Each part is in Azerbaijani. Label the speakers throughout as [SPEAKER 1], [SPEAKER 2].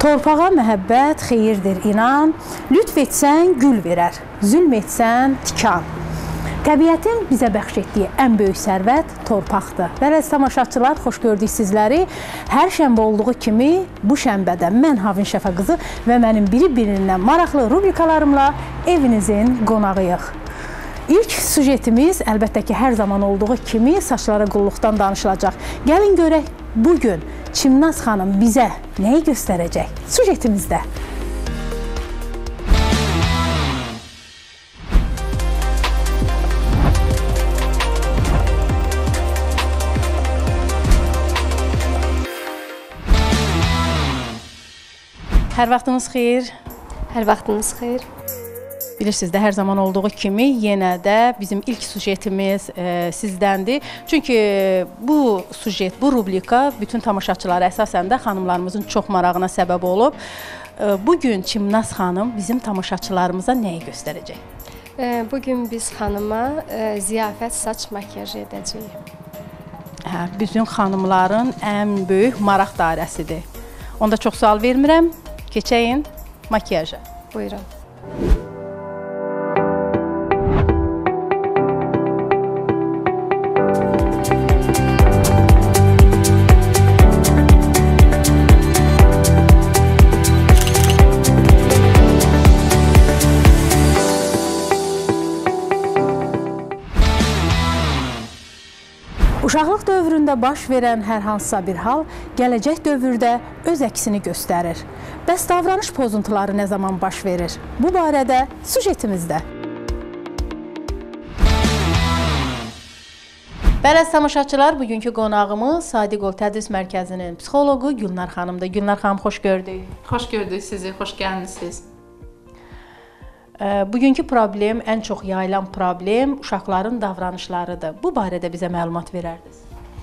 [SPEAKER 1] Torpağa məhəbbət xeyirdir inan, lütf etsən gül verər, zülm etsən tikan. Təbiətin bizə bəxş etdiyi ən böyük sərvət torpaqdır. Və əziz tamaşaçılar, xoş gördük sizləri. Hər şənbə olduğu kimi bu şənbədə mən Havin Şəfa qızı və mənim biri-birindən maraqlı rubrikalarımla evinizin qonağıyıq. İlk sujetimiz əlbəttə ki, hər zaman olduğu kimi saçlara qulluqdan danışılacaq. Gəlin görək, bugün Çimnaz xanım bizə nəyi göstərəcək? Sujetimizdə. Hər vaxtınız xeyir.
[SPEAKER 2] Hər vaxtınız xeyir.
[SPEAKER 1] Bilirsiniz də, hər zaman olduğu kimi yenə də bizim ilk sujetimiz sizdəndir. Çünki bu sujet, bu rubrika bütün tamaşaçılara əsasən də xanımlarımızın çox marağına səbəb olub. Bugün Çimnaz xanım bizim tamaşaçılarımıza nəyi göstərəcək?
[SPEAKER 2] Bugün biz xanıma ziyafət saç makyajı edəcəyik.
[SPEAKER 1] Bütün xanımların ən böyük maraq dairəsidir. Onda çox sual vermirəm. Keçəyin makyaja.
[SPEAKER 2] Buyurun.
[SPEAKER 1] Uşaqlıq dövründə baş verən hər hansısa bir hal gələcək dövrdə öz əksini göstərir. Bəs davranış pozuntuları nə zaman baş verir? Bu barədə sujetimizdə. Bəli, tamaşaçılar, bugünkü qonağımız Sadiq Ol Tədris Mərkəzinin psixoloqu Gülnar xanımdır. Gülnar xanım, xoş gördük.
[SPEAKER 3] Xoş gördük sizi, xoş gəlmisiniz.
[SPEAKER 1] Bugünkü problem, ən çox yayılan problem uşaqların davranışlarıdır. Bu barədə bizə məlumat verərdiniz.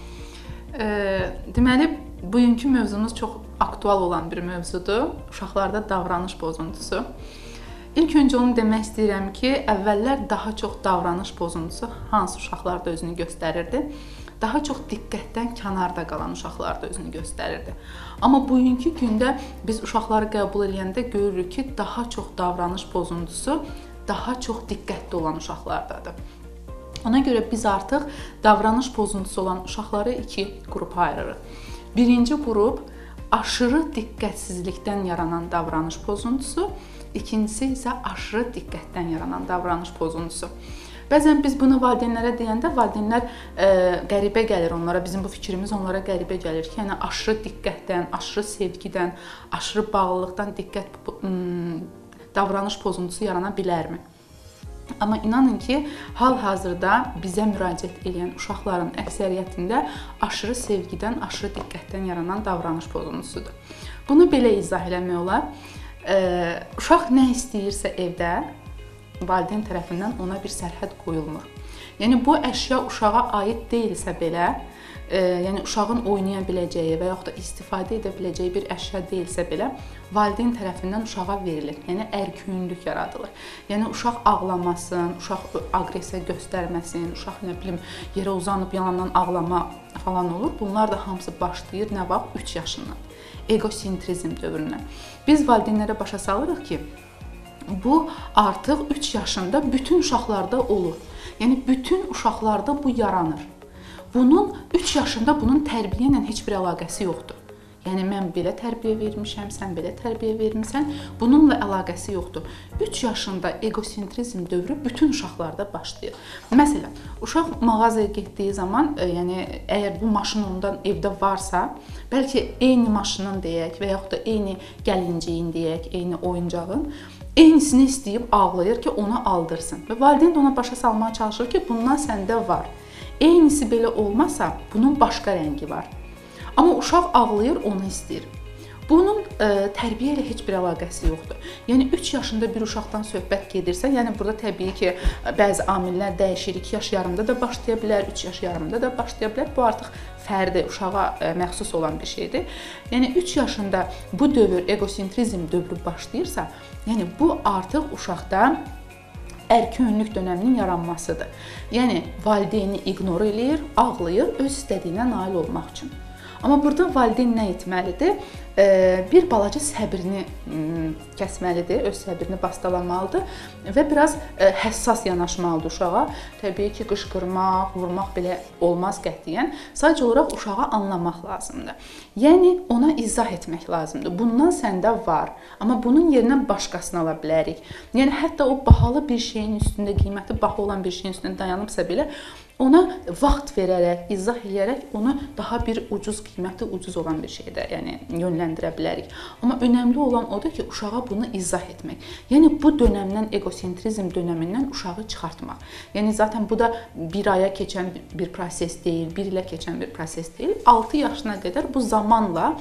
[SPEAKER 3] Deməli, bugünkü mövzumuz çox aktual olan bir mövzudur. Uşaqlarda davranış pozuntusu. İlk öncə onu demək istəyirəm ki, əvvəllər daha çox davranış pozuntusu hansı uşaqlarda özünü göstərirdi? Daha çox diqqətdən kənarda qalan uşaqlarda özünü göstərirdi. Amma bugünkü gündə biz uşaqları qəbul edəndə görürük ki, daha çox davranış pozuntusu daha çox diqqətli olan uşaqlardadır. Ona görə biz artıq davranış pozuntusu olan uşaqları iki qrupa ayırırıq. Birinci qrup aşırı diqqətsizlikdən yaranan davranış pozuntusu, ikincisi isə aşırı diqqətdən yaranan davranış pozuntusu. Bəzən biz bunu valideynlərə deyəndə valideynlər qəribə gəlir onlara, bizim bu fikrimiz onlara qəribə gəlir ki, yəni aşırı diqqətdən, aşırı sevgidən, aşırı bağlılıqdan davranış pozuntusu yarana bilərmi? Amma inanın ki, hal-hazırda bizə müraciət edən uşaqların əksəriyyətində aşırı sevgidən, aşırı diqqətdən yaranan davranış pozuntusudur. Bunu belə izah eləmək olar. Uşaq nə istəyirsə evdə, valideyn tərəfindən ona bir sərhəd qoyulmur. Yəni, bu əşya uşağa aid deyilsə belə, yəni uşağın oynaya biləcəyi və yaxud da istifadə edə biləcəyi bir əşya deyilsə belə, valideyn tərəfindən uşağa verilir. Yəni, ərköyünlük yaradılır. Yəni, uşaq ağlamasın, uşaq aqressiya göstərməsin, uşaq nə bilim, yerə uzanıb yalandan ağlama falan olur. Bunlar da hamısı başlayır nə vaxt? 3 yaşından. Egosentrizm dövründən. Biz valideynlərə başa salırıq ki, bu artıq 3 yaşında bütün uşaqlarda olur. Yəni, bütün uşaqlarda bu yaranır. Bunun 3 yaşında bunun tərbiyə ilə heç bir əlaqəsi yoxdur. Yəni, mən belə tərbiyə vermişəm, sən belə tərbiyə vermişsən, bununla əlaqəsi yoxdur. 3 yaşında egosentrizm dövrü bütün uşaqlarda başlayır. Məsələn, uşaq mağazaya getdiyi zaman, yəni, əgər bu maşın ondan evdə varsa, bəlkə eyni maşının deyək və yaxud da eyni gəlinciyin deyək, eyni oyuncağın, eynisini istəyib ağlayır ki, onu aldırsın. Və valideyn də ona başa salmaya çalışır ki, bundan səndə var. Eynisi belə olmasa, bunun başqa rəngi var. Amma uşaq ağlayır, onu istəyir. Bunun tərbiyə ilə heç bir əlaqəsi yoxdur. Yəni, 3 yaşında bir uşaqdan söhbət gedirsə, yəni burada təbii ki, bəzi amillər dəyişir. 2 yaş yarımda da başlaya bilər, 3 yaş yarımda da başlaya bilər. Bu artıq fərdi, uşağa məxsus olan bir şeydir. Yəni, 3 yaşında bu dövr, egosentrizm dövrü başlayırsa, yəni bu artıq uşaqda ərköyünlük dönəminin yaranmasıdır. Yəni, valideyni ignor eləyir, ağlayır öz istədiyinə nail olmaq üçün. Amma burada valideyn nə etməlidir? Bir balaca səbrini kəsməlidir, öz səbrini basdalamalıdır və biraz həssas yanaşmalıdır uşağa. Təbii ki, qışqırmaq, vurmaq belə olmaz qətiyyən. Sadəcə olaraq uşağı anlamaq lazımdır. Yəni ona izah etmək lazımdır. Bundan səndə var, amma bunun yerinə başqasını ala bilərik. Yəni hətta o bahalı bir şeyin üstündə, qiyməti baha olan bir şeyin üstündə dayanıbsa belə ona vaxt verərək, izah edərək onu daha bir ucuz, qiyməti ucuz olan bir şeydə, yəni yönləndirə bilərik. Amma önəmli olan odur ki, uşağa bunu izah etmək. Yəni bu dönəmdən, egosentrizm dönəmindən uşağı çıxartmaq. Yəni zaten bu da bir aya keçən bir proses deyil, bir ilə keçən bir proses deyil. 6 yaşına qədər bu zamanla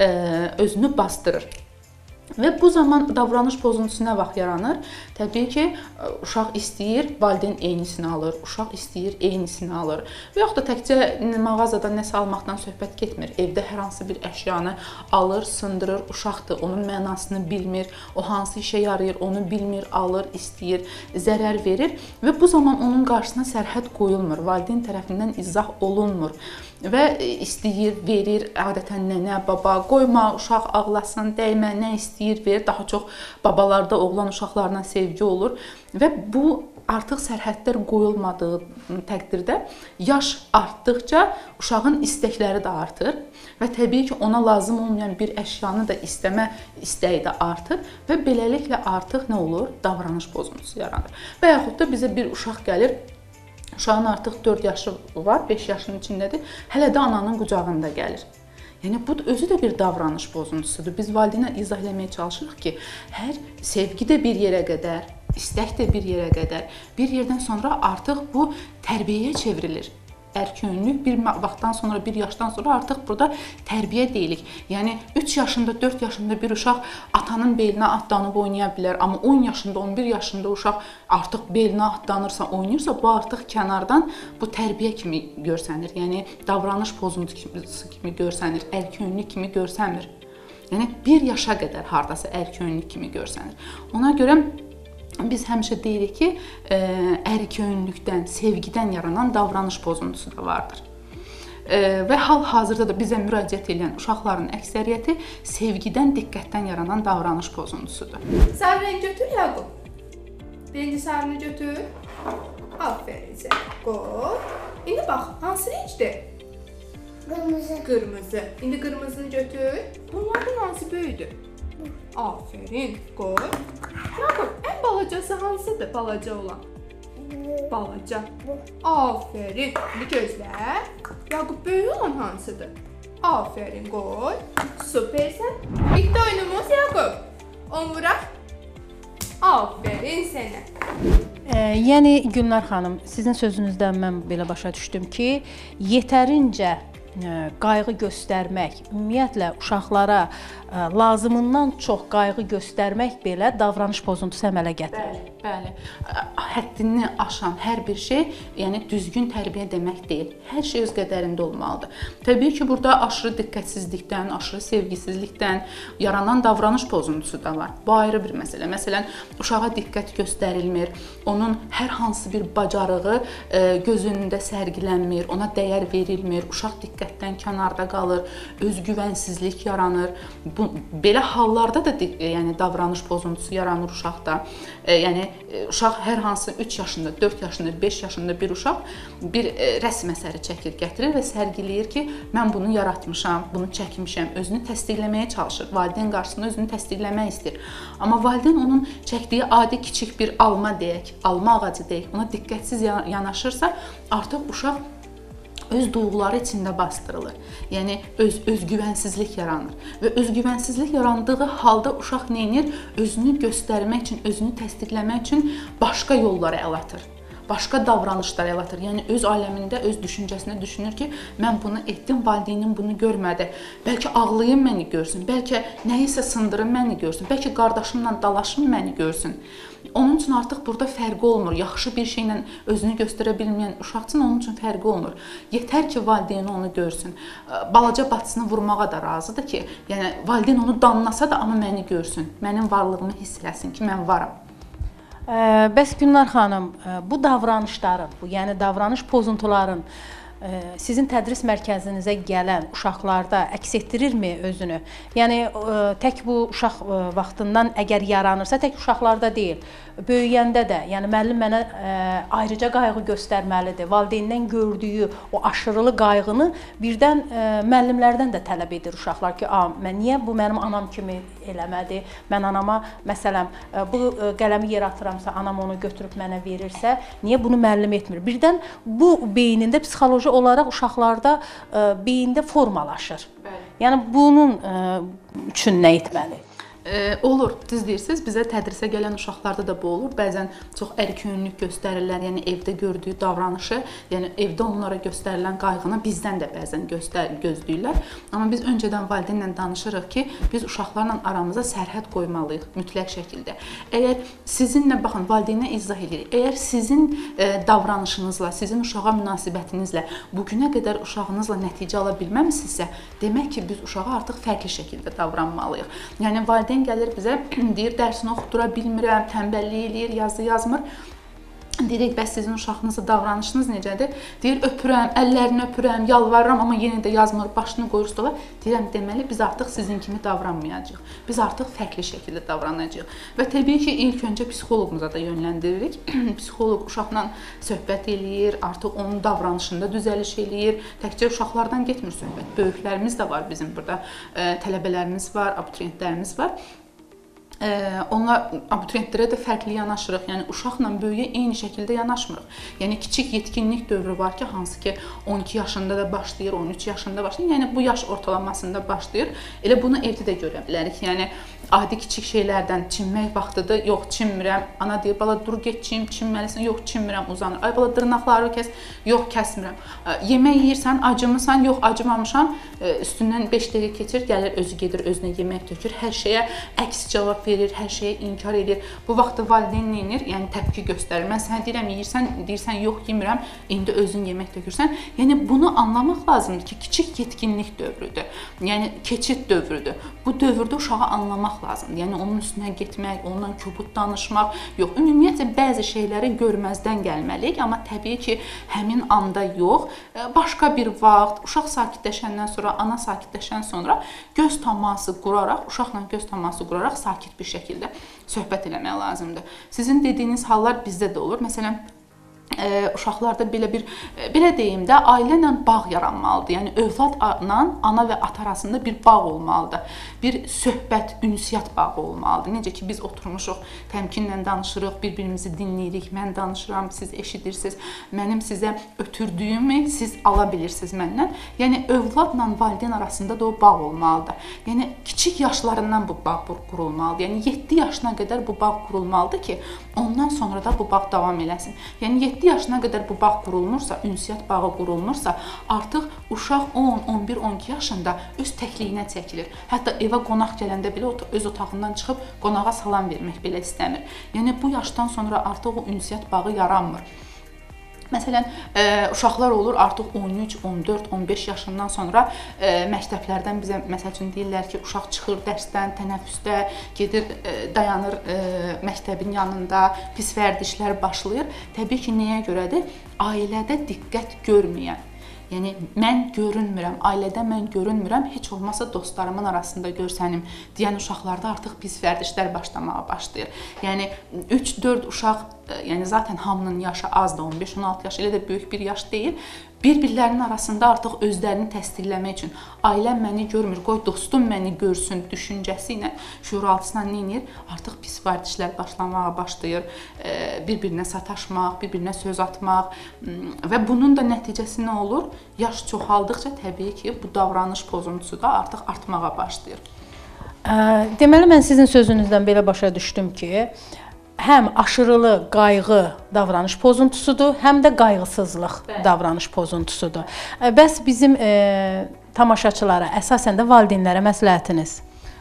[SPEAKER 3] özünü bastırır. Və bu zaman davranış pozuntusu nə vaxt yaranır? Təbii ki, uşaq istəyir, valideyn eynisini alır, uşaq istəyir, eynisini alır. Və yaxud da təkcə mağazada nəsə almaqdan söhbət getmir. Evdə hər hansı bir əşyanı alır, sındırır, uşaqdır, onun mənasını bilmir, o hansı işə yarayır, onu bilmir, alır, istəyir, zərər verir və bu zaman onun qarşısına sərhəd qoyulmur, valideyn tərəfindən izah olunmur. Və istəyir, verir, adətən nənə, baba, qoyma, uşaq ağlasın, dəymə, nə istəyir, verir. Daha çox babalarda oğlan uşaqlarına sevgi olur və bu artıq sərhədlər qoyulmadığı təqdirdə yaş artdıqca uşağın istəkləri də artır və təbii ki, ona lazım olmayan bir əşyanı da istəmə istəyi də artır və beləliklə artıq nə olur? Davranış pozuntusu yaranır. Və yaxud da bizə bir uşaq gəlir, uşağın artıq 4 yaşı var, 5 yaşının içindədir, hələ də ananın qucağında gəlir. Yəni, bu özü də bir davranış pozuntusudur. Biz valideynə izah eləməyə çalışırıq ki, hər sevgi də bir yerə qədər, istək də bir yerə qədər, bir yerdən sonra artıq bu tərbiyəyə çevrilir. Ərköyünlük bir vaxtdan sonra, bir yaşdan sonra artıq burada tərbiyə deyilik. Yəni 3 yaşında, 4 yaşında bir uşaq atanın belinə atlanıb oynaya bilər, amma 10 yaşında, 11 yaşında uşaq artıq belinə atlanırsa, oynayırsa, bu artıq kənardan bu tərbiyə kimi görsənir. Yəni davranış pozuntusu kimi görsənir, ərköyünlük kimi görsənmir. Yəni 1 yaşa qədər hardasa ərköyünlük kimi görsənir. Ona görə biz həmişə deyirik ki, ərköyünlükdən, sevgidən yaranan davranış pozuntusu da vardır. Və hal-hazırda da bizə müraciət edən uşaqların əksəriyyəti sevgidən, diqqətdən yaranan davranış pozuntusudur.
[SPEAKER 4] Sarı rengi götür Yaqub. Birinci sarını götür. Aferin sənə. Qoy. İndi bax, hansı renkdir?
[SPEAKER 5] Qırmızı.
[SPEAKER 4] Qırmızı. İndi qırmızını götür. Bunlardan hansı böyüdür? Aferin. Qoy. Yaqub, ən balacası hansıdır? Balaca olan. Balaca. Aferin. İndi gözlə. Yaqub, böyük olan hansıdır? Aferin. Qoy. Süpersən. Bitti oyunumuz Yaqub. 10 vuraq. Aferin sənə.
[SPEAKER 1] Yəni Gülnar xanım, sizin sözünüzdən mən belə başa düşdüm ki, yetərincə qayğı göstərmək, ümumiyyətlə uşaqlara lazımından çox qayğı göstərmək belə davranış pozuntusu əmələ gətirir.
[SPEAKER 3] Bəli. Həddini aşan hər bir şey, yəni düzgün tərbiyə demək deyil. Hər şey öz qədərində olmalıdır. Təbii ki, burada aşırı diqqətsizlikdən, aşırı sevgisizlikdən yaranan davranış pozuntusu da var. Bu ayrı bir məsələ. Məsələn, uşağa diqqət göstərilmir, onun hər hansı bir bacarığı göz önündə sərgilənmir, ona dəyər verilmir, uşaq diqqətdən kənarda qalır, özgüvənsizlik yaranır. Belə hallarda da yəni davranış pozuntusu yaranır uşaqda. Yəni uşaq hər hansı 3 yaşında, 4 yaşında, 5 yaşında bir uşaq bir rəsm əsəri çəkir, gətirir və sərgiləyir ki, mən bunu yaratmışam, bunu çəkmişəm, özünü təsdiqləməyə çalışır. Valideyn qarşısında özünü təsdiqləmək istəyir. Amma valideyn onun çəkdiyi adi kiçik bir alma deyək, alma ağacı deyək, ona diqqətsiz yanaşırsa, artıq uşaq öz duyğuları içində bastırılır. Yəni özgüvənsizlik yaranır. Və özgüvənsizlik yarandığı halda uşaq nə edir? Özünü göstərmək üçün, özünü təsdiqləmək üçün başqa yollara əl atır. Başqa davranışlara əl atır. Yəni öz aləmində, öz düşüncəsində düşünür ki, mən bunu etdim, valideynim bunu görmədi. Bəlkə ağlayım məni görsün, bəlkə nəyisə sındırım məni görsün, bəlkə qardaşımla dalaşım məni görsün. Onun üçün artıq burada fərqi olmur. Yaxşı bir şeylə özünü göstərə bilməyən uşaq üçün onun üçün fərqi olmur. Yetər ki, valideyni onu görsün. Balaca bacısını vurmağa da razıdır ki, yəni valideyn onu danlasa da, amma məni görsün. Mənim varlığımı hiss eləsin ki, mən varam.
[SPEAKER 1] Bəs Gülnar xanım, bu davranışların, yəni davranış pozuntuların sizin tədris mərkəzinizə gələn uşaqlarda əks etdirirmi özünü? Yəni tək bu uşaq vaxtından əgər yaranırsa, tək uşaqlarda deyil, böyüyəndə də, yəni müəllim mənə ayrıca qayğı göstərməlidir. Valideyndən gördüyü o aşırılı qayğını birdən müəllimlərdən də tələb edir uşaqlar ki, niyə bu mənim anam kimi eləmədi? Mən anama, məsələn, bu qələmi yer atıramsa, anam onu götürüb mənə verirsə, niyə bunu müəllim etmir? Birdən bu beynində, psixoloji olaraq uşaqlarda beyində formalaşır. Yəni bunun üçün nə etməli?
[SPEAKER 3] Olur, düz deyirsiniz. Bizə tədrisə gələn uşaqlarda da bu olur. Bəzən çox ərköyünlük göstərirlər, yəni evdə gördüyü davranışı, yəni evdə onlara göstərilən qayğını bizdən də bəzən gözləyirlər. Amma biz öncədən valideynlə danışırıq ki, biz uşaqlarla aramıza sərhəd qoymalıyıq mütləq şəkildə. Əgər sizinlə, baxın, valideynə izah edirik. Əgər sizin davranışınızla, sizin uşağa münasibətinizlə bugünə qədər uşağınızla nəticə ala bilməmisinizsə, demək ki, biz uşağa artıq fərqli şəkildə davranmalıyıq. Yəni valideyn gəlir bizə, deyir, dərsini oxutura bilmirəm, tənbəllik eləyir, yazı yazmır. Deyirik, bəs sizin uşağınızla davranışınız necədir? Deyir, öpürəm, əllərini öpürəm, yalvarıram, amma yenə də yazmır, başını qoyur stola. Deyirəm, deməli, biz artıq sizin kimi davranmayacağıq. Biz artıq fərqli şəkildə davranacağıq. Və təbii ki, ilk öncə psixoloqumuza da yönləndiririk. Psixoloq uşaqla söhbət eləyir, artıq onun davranışında düzəliş eləyir. Təkcə uşaqlardan getmir söhbət. Böyüklərimiz də var bizim burada. Tələbələrimiz var, abituriyentlərimiz var. Onlar abituriyentlərə də fərqli yanaşırıq. Yəni uşaqla böyüyə eyni şəkildə yanaşmırıq. Yəni kiçik yetkinlik dövrü var ki, hansı ki 12 yaşında da başlayır, 13 yaşında başlayır. Yəni bu yaş ortalamasında başlayır. Elə bunu evdə də görə bilərik. Yəni adi kiçik şeylərdən çinmək vaxtıdır. Yox, çinmirəm. Ana deyir, bala dur get çin, çinməlisən. Yox, çinmirəm, uzanır. Ay bala dırnaqları kəs. Yox, kəsmirəm. Yemək yeyirsən, acımısan? Yox, acımamışam. Üstündən 5 dəqiqə keçir, gəlir özü gedir, özünə yemək tökür. Hər şeyə əks cavab verir, hər şeyə inkar edir. Bu vaxtda valideyn nə edir? Yəni təpki göstərir. Mən sənə deyirəm, yeyirsən, deyirsən, yox, yemirəm, indi özün yemək tökürsən. Yəni bunu anlamaq lazımdır ki, kiçik yetkinlik dövrüdür. Yəni keçid dövrüdür. Bu dövrdə uşağı anlamaq lazımdır. Yəni onun üstünə getmək, onunla kobud danışmaq, yox, ümumiyyətlə bəzi şeyləri görməzdən gəlməliyik, amma təbii ki, həmin anda yox, başqa bir vaxt, uşaq sakitləşəndən sonra, ana sakitləşəndən sonra göz təması quraraq, uşaqla göz təması quraraq sakit bir şəkildə söhbət eləmək lazımdır. Sizin dediyiniz hallar bizdə də olur. Məsələn, uşaqlarda belə deyim də, ailə ilə bağ yaranmalıdır. Yəni övladla ana və ata arasında bir bağ olmalıdır. Bir söhbət, ünsiyyət bağı olmalıdır. Necə ki biz oturmuşuq, təmkinlə danışırıq, bir-birimizi dinləyirik. Mən danışıram, siz eşidirsiniz. Mənim sizə ötürdüyümü siz ala bilirsiniz məndən. Yəni övladla valideyn arasında da o bağ olmalıdır. Yəni kiçik yaşlarından bu bağ qurulmalıdır. Yəni 7 yaşına qədər bu bağ qurulmalıdır ki, ondan sonra da bu bağ davam eləsin. Yəni 7 yaşına qədər bu bağ qurulmursa, ünsiyyət bağı qurulmursa, artıq uşaq 10, 11, 12 yaşında öz təkliyinə çəkilir. Hətta evə qonaq gələndə belə öz otağından çıxıb qonağa salam vermək belə istəmir. Yəni bu yaşdan sonra artıq o ünsiyyət bağı yaranmır. Məsələn, uşaqlar olur artıq 13, 14, 15 yaşından sonra məktəblərdən bizə məsəl üçün deyirlər ki, uşaq çıxır dərsdən, tənəffüsdə, gedir, dayanır məktəbin yanında, pis vərdişlər başlayır. Təbii ki, nəyə görədir? Ailədə diqqət görməyən. Yəni, mən görünmürəm, ailədə mən görünmürəm, heç olmasa dostlarımın arasında görsənim deyən uşaqlarda artıq pis vərdişlər başlamağa başlayır. Yəni, 3-4 uşaq, yəni zaten hamının yaşı azdır, 15-16 yaş, elə də böyük bir yaş deyil. Bir-birlərinin arasında artıq özlərini təsdiqləmək üçün ailəm məni görmür, qoy dostum məni görsün düşüncəsi ilə şüuraltısından nə edir? Artıq pis vərdişlər başlamağa başlayır, bir-birinə sataşmaq, bir-birinə söz atmaq və bunun da nəticəsi nə olur? Yaş çoxaldıqca təbii ki, bu davranış pozuntusu da artıq artmağa başlayır.
[SPEAKER 1] Deməli, mən sizin sözünüzdən belə başa düşdüm ki, həm aşırılı qayğı davranış pozuntusudur, həm də qayğısızlıq davranış pozuntusudur. Bəs bizim tamaşaçılara, əsasən də valideynlərə məsləhətiniz?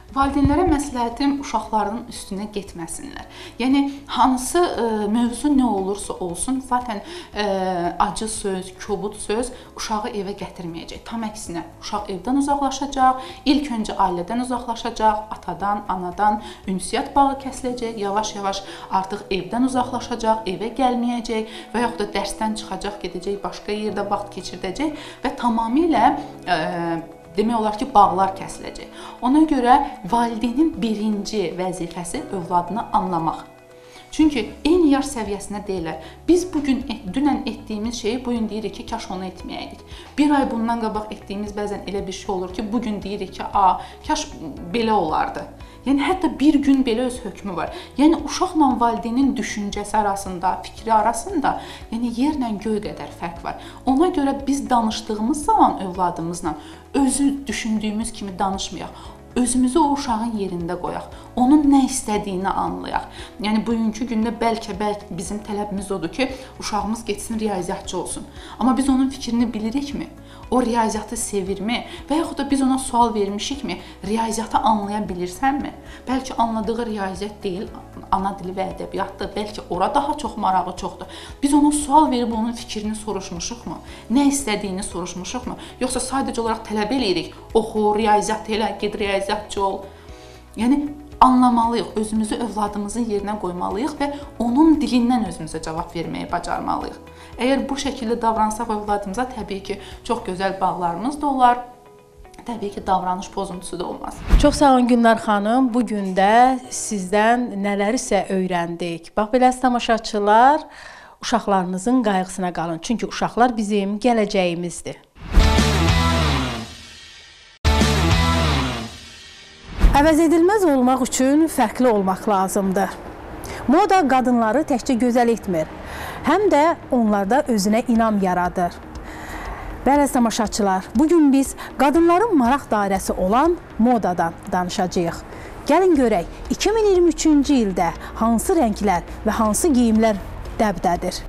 [SPEAKER 3] Valideynlərə məsləhətim uşaqlarının üstünə getməsinlər. Yəni hansı mövzu nə olursa olsun, zaten acı söz, kobud söz uşağı evə gətirməyəcək. Tam əksinə, uşaq evdən uzaqlaşacaq, ilk öncə ailədən uzaqlaşacaq, atadan, anadan ünsiyyət bağı kəsiləcək, yavaş-yavaş artıq evdən uzaqlaşacaq, evə gəlməyəcək və yaxud da dərsdən çıxacaq, gedəcək başqa yerdə vaxt keçirdəcək və tamamilə demək olar ki, bağlar kəsiləcək. Ona görə valideynin birinci vəzifəsi övladını anlamaq. Çünki eyni yaş səviyyəsində deyirlər. Biz dünən etdiyimiz şeyi bugün deyirik ki, kaş onu etməyəydik. Bir ay bundan qabaq etdiyimiz bəzən elə bir şey olur ki, bugün deyirik ki, kaş belə olardı. Yəni hətta bir gün belə öz hökmü var. Yəni uşaqla valideynin düşüncəsi arasında, fikri arasında, yəni yerlə göy qədər fərq var. Ona görə biz danışdığımız zaman övladımızla özü düşündüyümüz kimi danışmayaq. Özümüzü o uşağın yerində qoyaq. Onun nə istədiyini anlayaq. Yəni bugünkü gündə bəlkə bizim tələbimiz odur ki, uşağımız getsin riyaziyyatçı olsun. Amma biz onun fikrini bilirikmi? O riyaziyyatı sevirmi? Və yaxud da biz ona sual vermişikmi? Riyaziyyatı anlaya bilirsənmi? Bəlkə anladığı riyaziyyat deyil, ana dili və ədəbiyyatdır. Bəlkə ora daha çox marağı çoxdur. Biz ona sual verib onun fikrini soruşmuşuqmu? Nə istədiyini soruşmuşuqmu? Yoxsa sadəcə olaraq tələb eləyirik. Oxu, riyaziyyat elə, ged riyaziyyatçı ol. Yəni anlamalıyıq, özümüzü övladımızın yerinə qoymalıyıq və onun dilindən özümüzə cavab verməyi bacarmalıyıq. Əgər bu şəkildə davransaq övladımıza təbii ki, çox gözəl bağlarımız da olar. Təbii ki, davranış pozuntusu da olmaz.
[SPEAKER 1] Çox sağ olun Gülnar xanım. Bu gün də sizdən nələrisə öyrəndik. Bax belə tamaşaçılar, uşaqlarınızın qayğısına qalın. Çünki uşaqlar bizim gələcəyimizdir. Əvəzedilməz olmaq üçün fərqli olmaq lazımdır. Moda qadınları təkcə gözəl etmir, həm də onlarda özünə inam yaradır. Bəli tamaşaçılar, bugün biz qadınların maraq dairəsi olan modadan danışacağıq. Gəlin görək, 2023-cü ildə hansı rənglər və hansı geyimlər dəbdədir?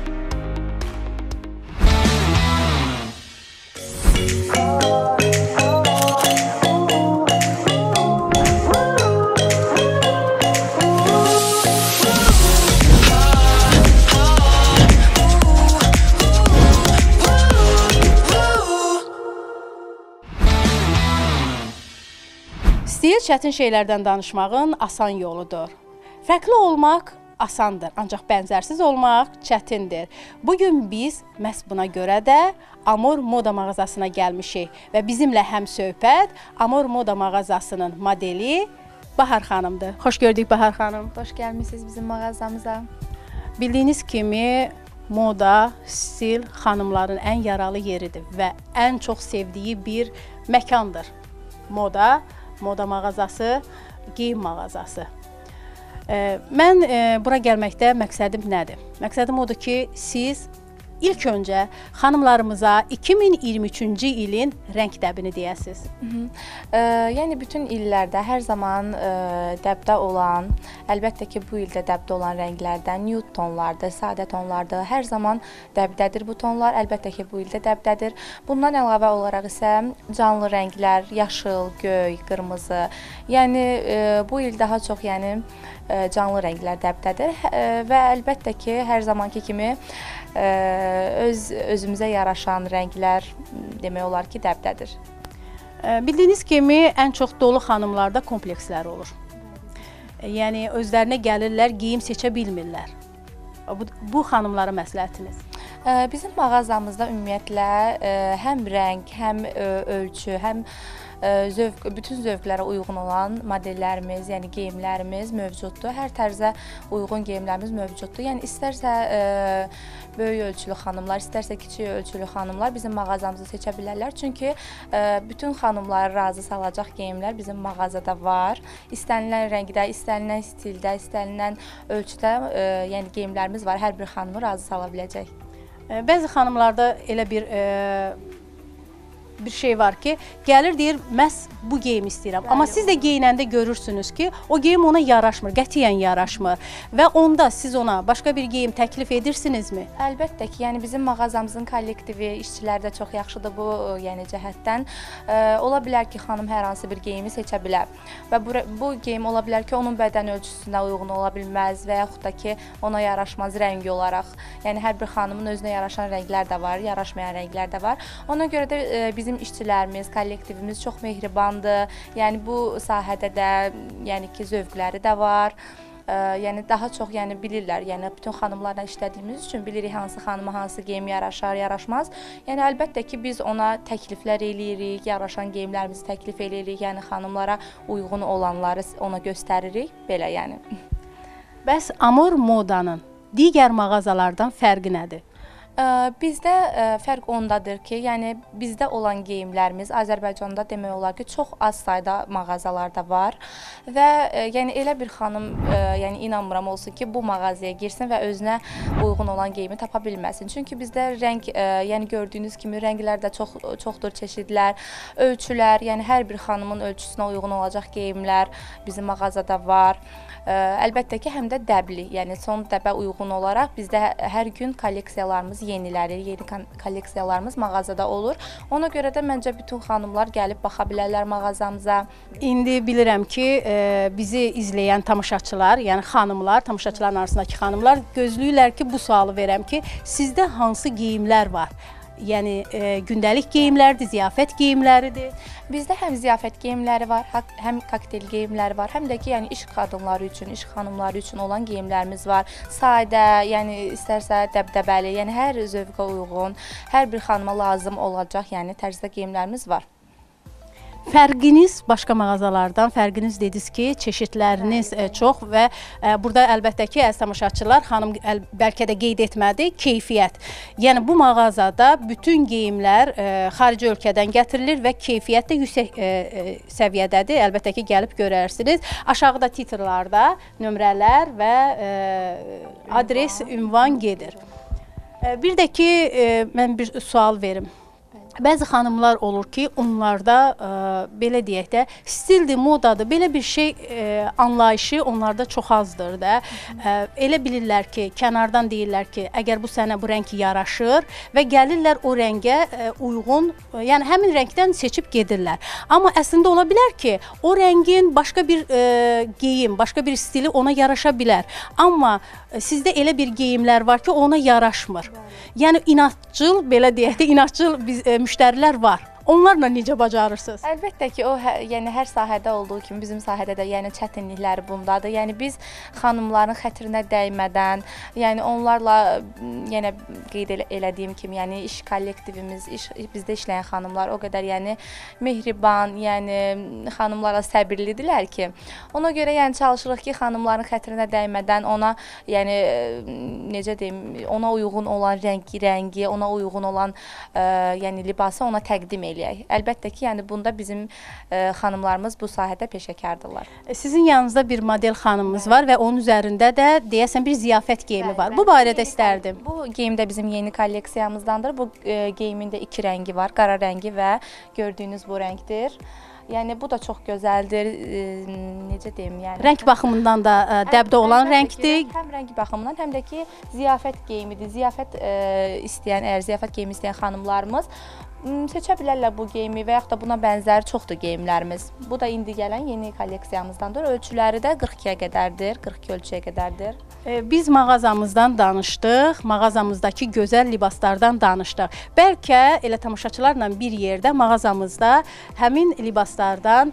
[SPEAKER 1] İstəyir çətin şeylərdən danışmağın asan yoludur. Fərqli olmaq asandır, ancaq bənzərsiz olmaq çətindir. Bugün biz məhz buna görə də Amor Moda mağazasına gəlmişik və bizimlə həmsöhbət Amor Moda mağazasının modeli Bahar xanımdır. Xoş gördük Bahar xanım.
[SPEAKER 6] Xoş gəlmisiniz bizim mağazamıza.
[SPEAKER 1] Bildiyiniz kimi moda, stil xanımların ən yaralı yeridir və ən çox sevdiyi bir məkandır. Moda mağazası, geyim mağazası. Mən bura gəlməkdə məqsədim nədir? Məqsədim odur ki, siz ilk öncə xanımlarımıza 2023-cü ilin rəng dəbini deyəsiniz.
[SPEAKER 6] Yəni bütün illərdə hər zaman dəbdə olan, əlbəttə ki, bu ildə dəbdə olan rənglərdən nude tonlardır, sadə tonlardır. Hər zaman dəbdədir bu tonlar, əlbəttə ki, bu ildə dəbdədir. Bundan əlavə olaraq isə canlı rənglər, yaşıl, göy, qırmızı. Yəni bu il daha çox canlı rənglər dəbdədir və əlbəttə ki, hər zamanki kimi özümüzə yaraşan rənglər demək olar ki, dəbdədir.
[SPEAKER 1] Bildiyiniz kimi, ən çox dolu xanımlarda komplekslər olur. Yəni, özlərinə gəlirlər, geyim seçə bilmirlər. Bu xanımlara məsləhətiniz?
[SPEAKER 6] Bizim mağazamızda ümumiyyətlə həm rəng, həm ölçü, həm bütün zövqlərə uyğun olan modellərimiz, yəni geyimlərimiz mövcuddur. Hər tərzə uyğun geyimlərimiz mövcuddur. Yəni istərsə böyük ölçülü xanımlar, istərsə kiçik ölçülü xanımlar bizim mağazamızı seçə bilərlər. Çünki bütün xanımları razı salacaq geyimlər bizim mağazada var. İstənilən rəngdə, istənilən stildə, istənilən ölçüdə yəni geyimlərimiz var. Hər bir xanımı razı sala biləcək.
[SPEAKER 1] Bəzi xanımlarda elə bir bir şey var ki, gəlir deyir, məhz bu geyimi istəyirəm. Amma siz də geyinəndə görürsünüz ki, o geyim ona yaraşmır, qətiyyən yaraşmır. Və onda siz ona başqa bir geyim təklif edirsinizmi?
[SPEAKER 6] Əlbəttə ki, yəni bizim mağazamızın kollektivi, işçiləri də çox yaxşıdır bu yəni cəhətdən. Ola bilər ki, xanım hər hansı bir geyimi seçə bilər və bu geyim ola bilər ki, onun bədən ölçüsünə uyğun ola bilməz və yaxud da ki, ona yaraşmaz rəngi olaraq. Yəni hər bir xanımın özünə yaraşan rənglər də var, yaraşmayan rənglər də var. Ona görə də bizim işçilərimiz, kollektivimiz çox mehribandır. Yəni bu sahədə də yəni ki, zövqləri də var. Yəni daha çox yəni bilirlər. Yəni bütün xanımlarla işlədiyimiz üçün bilirik hansı xanıma hansı geyim yaraşar, yaraşmaz. Yəni əlbəttə ki, biz ona təkliflər eləyirik, yaraşan geyimlərimizi təklif eləyirik. Yəni xanımlara uyğun olanları ona göstəririk. Belə yəni.
[SPEAKER 1] Bəs Amor Modanın digər mağazalardan fərqi nədir?
[SPEAKER 6] Bizdə fərq ondadır ki, yəni bizdə olan geyimlərimiz Azərbaycanda demək olar ki, çox az sayda mağazalarda var və yəni elə bir xanım yəni inanmıram olsun ki, bu mağazaya girsin və özünə uyğun olan geyimi tapa bilməsin. Çünki bizdə rəng, yəni gördüyünüz kimi rənglər də çoxdur, çeşidlər, ölçülər, yəni hər bir xanımın ölçüsünə uyğun olacaq geyimlər bizim mağazada var. Əlbəttə ki, həm də dəbli, yəni son dəbə uyğun olaraq bizdə hər gün kolleksiyalarımız yenilərir, yeni kolleksiyalarımız mağazada olur. Ona görə də məncə bütün xanımlar gəlib baxa bilərlər mağazamıza.
[SPEAKER 1] İndi bilirəm ki, bizi izləyən tamaşaçılar, yəni xanımlar, tamaşaçıların arasındakı xanımlar gözləyirlər ki, bu sualı verəm ki, sizdə hansı geyimlər var? Yəni gündəlik geyimlərdir, ziyafət geyimləridir.
[SPEAKER 6] Bizdə həm ziyafət geyimləri var, həm kokteyl geyimləri var, həm də ki, yəni iş qadınları üçün, iş xanımları üçün olan geyimlərimiz var. Sadə, yəni istərsə dəbdəbəli, yəni hər zövqə uyğun, hər bir xanıma lazım olacaq, yəni tərzdə geyimlərimiz var.
[SPEAKER 1] Fərqiniz başqa mağazalardan, fərqiniz dediniz ki, çeşidləriniz çox və burada əlbəttə ki, əziz tamaşaçılar, xanım bəlkə də qeyd etmədi, keyfiyyət. Yəni bu mağazada bütün geyimlər xarici ölkədən gətirilir və keyfiyyət də yüksək səviyyədədir. Əlbəttə ki, gəlib görərsiniz. Aşağıda titrlarda nömrələr və adres, ünvan gedir. Bir də ki, mən bir sual verim. Bəzi xanımlar olur ki, onlarda belə deyək də, stildir, modadır, belə bir şey anlayışı onlarda çox azdır da. Elə bilirlər ki, kənardan deyirlər ki, əgər bu sənə bu rəng yaraşır və gəlirlər o rəngə uyğun, yəni həmin rəngdən seçib gedirlər. Amma əslində ola bilər ki, o rəngin başqa bir geyim, başqa bir stili ona yaraşa bilər. Amma sizdə elə bir geyimlər var ki, ona yaraşmır. Yəni inatçıl, belə deyək də, inatçıl müştərilər var. Onlarla necə bacarırsınız?
[SPEAKER 6] Əlbəttə ki, o yəni hər sahədə olduğu kimi bizim sahədə də yəni çətinlikləri bundadır. Yəni biz xanımların xətrinə dəymədən, yəni onlarla yenə qeyd elədiyim kimi, yəni iş kollektivimiz, bizdə işləyən xanımlar o qədər yəni mehriban, yəni xanımlara səbirlidirlər ki, ona görə yəni çalışırıq ki, xanımların xətrinə dəymədən ona yəni necə deyim, ona uyğun olan rəngi, ona uyğun olan yəni libası ona təqdim eləyək. Əlbəttə ki, yəni bunda bizim xanımlarımız bu sahədə peşəkardırlar.
[SPEAKER 1] Sizin yanınızda bir model xanımımız var və onun üzərində də deyəsən bir ziyafət geyimi var. Bu barədə istərdim.
[SPEAKER 6] Bu geyim də bizim yeni kolleksiyamızdandır. Bu geyimin də iki rəngi var, qara rəngi və gördüyünüz bu rəngdir. Yəni bu da çox gözəldir. Necə deyim, yəni
[SPEAKER 1] rəng baxımından da dəbdə olan rəngdir.
[SPEAKER 6] Həm rəng baxımından, həm də ki, ziyafət geyimidir. Ziyafət istəyən, əgər ziyafət geyimi istəyən xanımlarımız seçə bilərlər bu geyimi və yaxud da buna bənzər çoxdur geyimlərimiz. Bu da indi gələn yeni kolleksiyamızdandır. Ölçüləri də 42-yə qədərdir, 42 ölçüyə qədərdir.
[SPEAKER 1] Biz mağazamızdan danışdıq, mağazamızdakı gözəl libaslardan danışdıq. Bəlkə elə tamaşaçılarla bir yerdə mağazamızda həmin libaslardan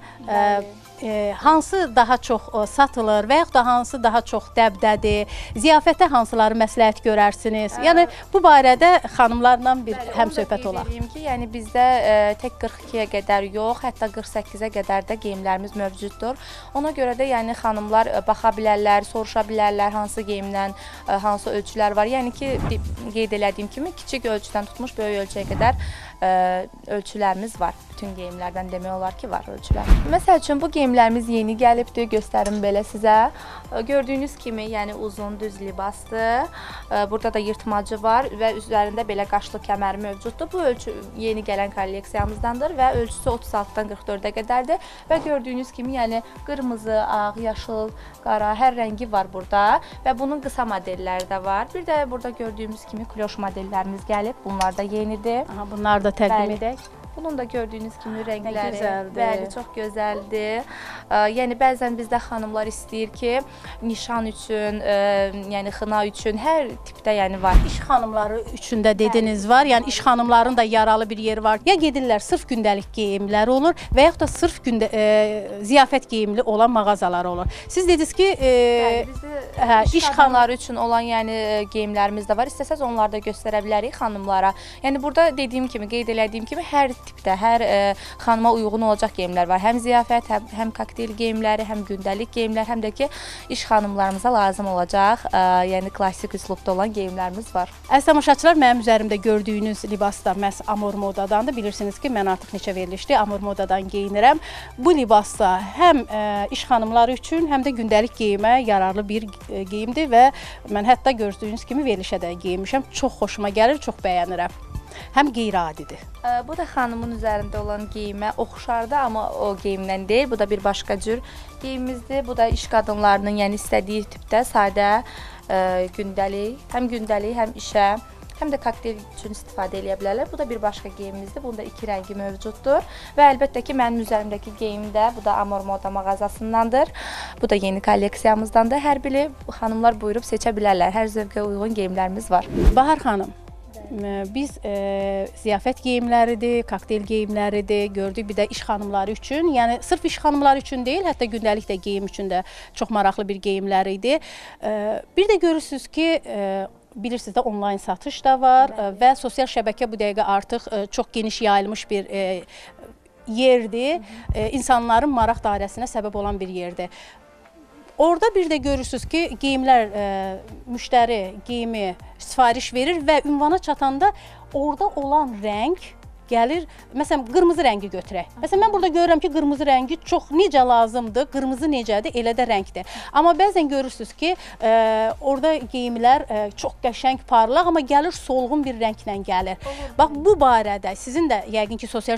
[SPEAKER 1] hansı daha çox satılır və yaxud da hansı daha çox dəbdədir, ziyafətə hansıları məsləhət görərsiniz? Yəni bu barədə xanımlarla bir həmsöhbət olaq.
[SPEAKER 6] Deyim ki, yəni bizdə tək 42-yə qədər yox, hətta 48-ə qədər də geyimlərimiz mövcuddur. Ona görə də yəni xanımlar baxa bilərlər, soruşa bilərlər hansı geyimdən, hansı ölçülər var. Yəni ki, qeyd elədiyim kimi kiçik ölçüdən tutmuş böyük ölçüyə qədər ölçülərimiz var. bütün geyimlərdən demək olar ki, var ölçülər. Məsəl üçün bu geyimlərimiz yeni gəlibdir, göstərim belə sizə. Gördüyünüz kimi, yəni uzun düz libasdır. Burada da yırtmacı var və üzərində belə qaşlı kəmər mövcuddur. Bu ölçü yeni gələn kolleksiyamızdandır və ölçüsü 36-dan 44-ə qədərdir və gördüyünüz kimi, yəni qırmızı, ağ, yaşıl, qara, hər rəngi var burada və bunun qısa modelləri də var. Bir də burada gördüyümüz kimi kloş modellərimiz gəlib. Bunlar da yenidir.
[SPEAKER 1] Aha, bunları da təqdim edək.
[SPEAKER 6] Bunun da gördüyünüz kimi rəngləri,
[SPEAKER 1] Gözəldir.
[SPEAKER 6] bəli, çox gözəldir. Yəni bəzən bizdə xanımlar istəyir ki, nişan üçün, yəni xına üçün hər tipdə yəni var.
[SPEAKER 1] İş xanımları üçün də dediniz var. Yəni iş xanımların da yaralı bir yeri var. Ya gedirlər sırf gündəlik geyimləri olur və yaxud da sırf ziyafət geyimli olan mağazalar olur. Siz dediniz ki,
[SPEAKER 6] iş xanımları üçün olan yəni geyimlərimiz də var. İstəsəz onları da göstərə bilərik xanımlara. Yəni burada dediyim kimi, qeyd elədiyim kimi hər tipdə, hər xanıma uyğun olacaq geyimlər var. Həm ziyafət, həm kokteyl geyimləri, həm gündəlik geyimlər, həm də ki, iş xanımlarımıza lazım olacaq, yəni klassik üslubda olan geyimlərimiz var.
[SPEAKER 1] Əziz tamaşaçılar, mənim üzərimdə gördüyünüz libas da məhz Amor Modadandır. Bilirsiniz ki, mən artıq neçə verilişdir Amor Modadan geyinirəm. Bu libas da həm iş xanımları üçün, həm də gündəlik geyimə yararlı bir geyimdir və mən hətta gördüyünüz kimi verilişə də geyinmişəm. Çox xoşuma gəlir, çox bəyənirəm. Həm qeyri-adidir.
[SPEAKER 6] Bu da xanımın üzərində olan geyimə oxşardır, amma o geyimdən deyil. Bu da bir başqa cür geyimimizdir. Bu da iş qadınlarının yəni istədiyi tipdə sadə, gündəlik, həm işə, həm də kokteyl üçün istifadə edə bilərlər. Bu da bir başqa geyimimizdir. Bunda 2 rəngi mövcuddur və əlbəttə ki, mənim üzərimdəki geyim də bu da Amor Moda mağazasındandır. Bu da yeni kolleksiyamızdandır. Hər biri xanımlar buyurub seçə bilərlər. Hər zövqə uyğun geyimlərimiz var.
[SPEAKER 1] Bahar xanım, biz ziyafət geyimləridir, kokteyl geyimləridir gördük. Bir də iş xanımları üçün, yəni sırf iş xanımları üçün deyil, hətta gündəlik də geyim üçün də çox maraqlı bir geyimləri idi. Bir də görürsünüz ki, bilirsiniz də onlayn satış da var və sosial şəbəkə bu dəqiqə artıq çox geniş yayılmış bir yerdir. İnsanların maraq dairəsinə səbəb olan bir yerdir. Orada bir də görürsünüz ki, geyimlər, müştəri geyimi sifariş verir və ünvana çatanda orada olan rəng gəlir. Məsələn, qırmızı rəngi götürək. Məsələn, mən burada görürəm ki, qırmızı rəngi çox necə lazımdır, qırmızı necədir, elə də rəngdir. Amma bəzən görürsünüz ki, orada geyimlər çox qəşəng, parlaq, amma gəlir solğun bir rənglə gəlir. Bax, bu barədə sizin də yəqin ki, sosial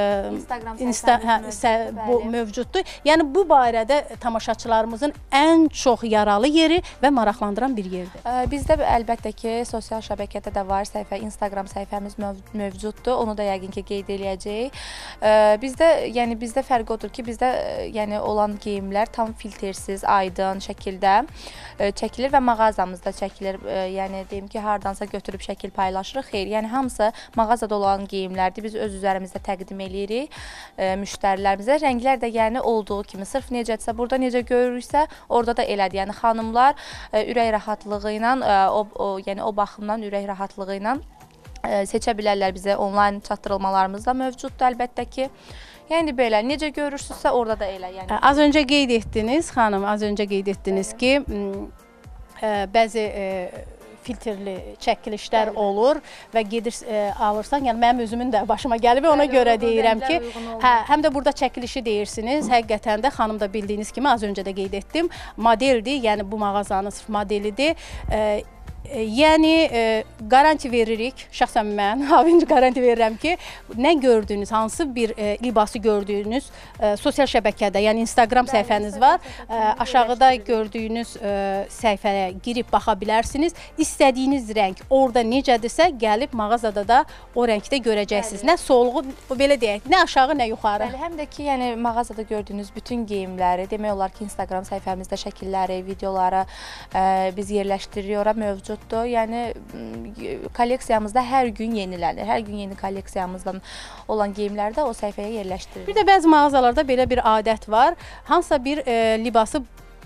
[SPEAKER 1] bu mövcuddur. Yəni, bu barədə tamaşaçılarımızın ən çox yaralı yeri və maraqlandıran bir yerdir.
[SPEAKER 6] Bizdə əlbəttə ki, sosial şəbəkədə də var səhifə, Instagram səhifəmiz mövcuddur. Onu da yəqin ki, qeyd eləyəcəyik. Bizdə fərq odur ki, bizdə olan geyimlər tam filtrsiz, aydın şəkildə çəkilir və mağazamızda çəkilir. Yəni, deyim ki, hardansa götürüb şəkil paylaşırıq. Xeyr, yəni hamısı mağazada olan geyimlərdir. Biz öz üzərimizdə təqdim eləyirik müştərilərimizə. Rənglər də yəni olduğu kimi, sırf necədirsə, burada necə görürüksə, orada da elədir. Yəni, xanımlar ürək rahatlığı ilə, o baxımdan ürək rahatlığı ilə seçə bilərlər. Bizə onlayn çatdırılmalarımız da mövcuddur əlbəttə ki. Yəni belə, necə görürsünüzsə orada da elə.
[SPEAKER 1] Az öncə qeyd etdiniz, xanım, ki, bəzi filtrli çəkilişlər olur və gedir alırsan. Yəni mənim özümün də başıma gəlib, ona görə deyirəm ki, həm də burada çəkilişi deyirsiniz. Həqiqətən də xanım da bildiyiniz kimi az öncə də qeyd etdim, modeldir. Yəni bu mağazanın sırf modelidir. Yəni, qaranti veririk, şəxsən mən qaranti verirəm ki, nə gördüyünüz, hansı bir libası gördüyünüz sosial şəbəkədə, yəni Instagram səhifəniz var, aşağıda gördüyünüz səhifəyə girib baxa bilərsiniz. İstədiyiniz rəng orada necədirsə, gəlib mağazada da o rəngdə görəcəksiniz. Nə solğun, belə deyək, nə aşağı, nə yuxarı.
[SPEAKER 6] Həm də ki, yəni mağazada gördüyünüz bütün geyimləri, demək olar ki, Instagram səhifəmizdə şəkilləri, videoları biz yerləşdiririk, ora mövcud. Yəni, kolleksiyamızda hər gün yenilənir. Hər gün yeni kolleksiyamızdan olan geyimləri də o səhifəyə yerləşdirilir.
[SPEAKER 1] Bir də bəzi mağazalarda belə bir adət var. Hansısa bir libası